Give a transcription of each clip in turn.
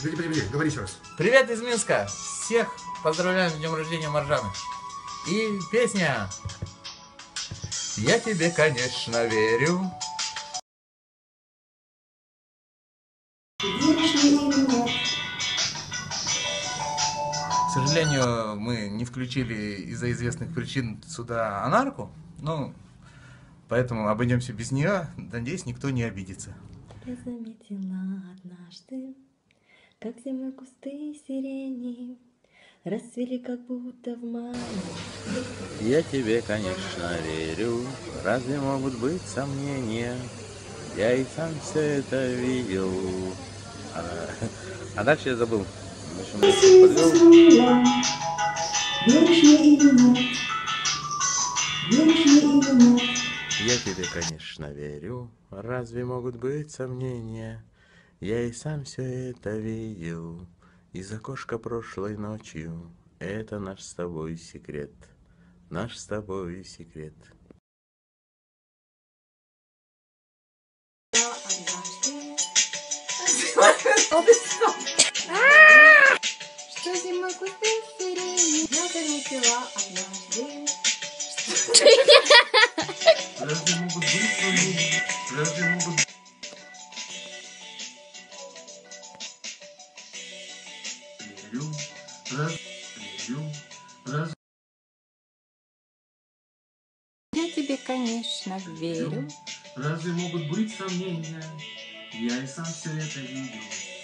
Привет, говори еще раз. Привет из Минска! Всех поздравляем с днем рождения Маржаны. И песня. Я тебе, конечно, верю. К сожалению, мы не включили из-за известных причин сюда анарку, но поэтому обойдемся без нее. Надеюсь, никто не обидится. Я заметила однажды, как зимой кусты сирени расцвели как будто в мае. Я тебе, конечно, верю, разве могут быть сомнения? Я и сам все это видел. А дальше я забыл. В общем, подвел. Я тебе, конечно, верю, разве могут быть сомнения? Я и сам все это видел из окошка прошлой ночью. Это наш с тобой секрет, наш с тобой секрет. Что зимой кусты сирени я заметила однажды. Разве могут быть сомнения? Разве могут быть... Я тебе, конечно, верю. Разве могут быть сомнения? Я и сам все это видел.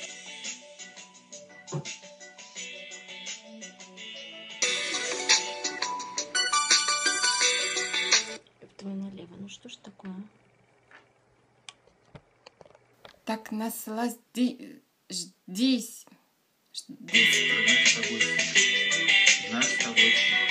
Твой налево, ну что ж такое? Так насладись. Наш с тобой секрет.